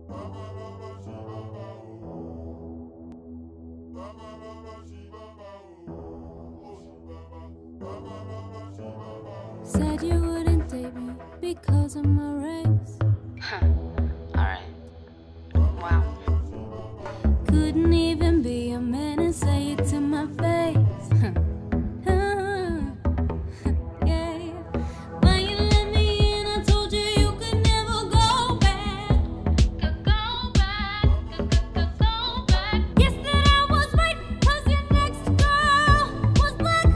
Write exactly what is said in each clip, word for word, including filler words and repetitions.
Said you wouldn't date me because of my race. Huh. Alright. Wow. Couldn't even be a man and say it to my face. Yeah. When you let me in, I told you you could never go back. Could go back, could, could, could go back. Guess that I was right, cause your next girl was black.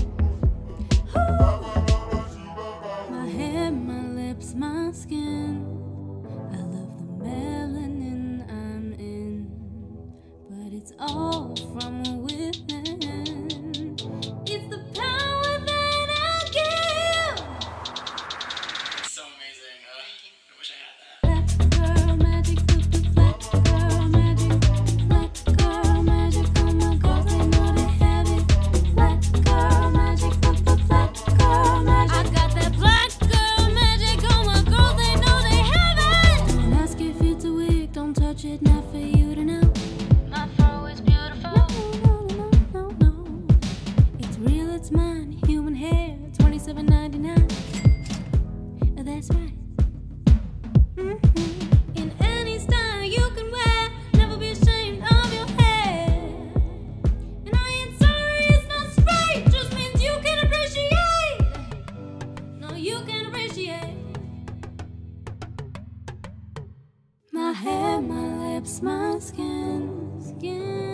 My hair, my lips, my skin. I love the melanin I'm in, but it's all from within. It's the power that I give. It's so amazing. Uh, I wish I had that. Black girl magic, do the black girl magic. Black girl magic, oh my girls, they know they have it. Black girl magic, do the black girl magic. I got that black girl magic, oh my girls, they know they have it. Don't ask if it's a wig, don't touch it, not for you to know. My fro is beautiful. No, no, no, no, no. It's real, it's mine. Human hair, twenty-seven ninety-nine. That's right. Mm-hmm. In any style you can wear, never be ashamed of your hair. And I ain't sorry, it's not straight. Just means you can appreciate. No, you can appreciate. My hair, my lips, my skin, skin.